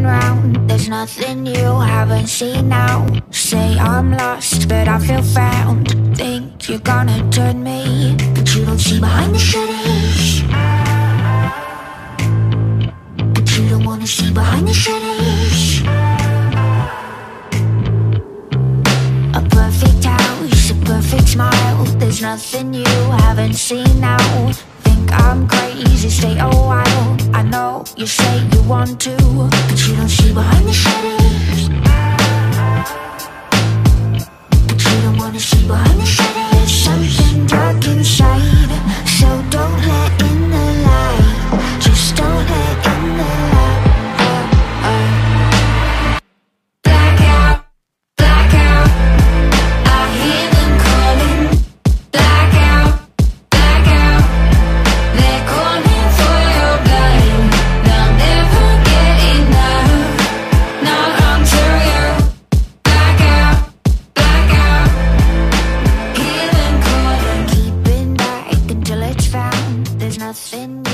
round. There's nothing you haven't seen now. Say I'm lost, but I feel found. Think you're gonna turn me, but you don't see behind the shutters. But you don't wanna see behind the shutters. A perfect house, a perfect smile. There's nothing you haven't seen now. Think I'm crazy, stay a while. I know you say you want to, but you don't see behind the shutters. But you don't wanna see behind the shutters. There's something dark inside, so don't let in the light. Just don't let in the light. Blackout, blackout, I hear them calling. Blackout, blackout, they're calling for your blood. They'll never get enough, not until you blackout, blackout. Hear them calling, keeping back until it's found. There's nothing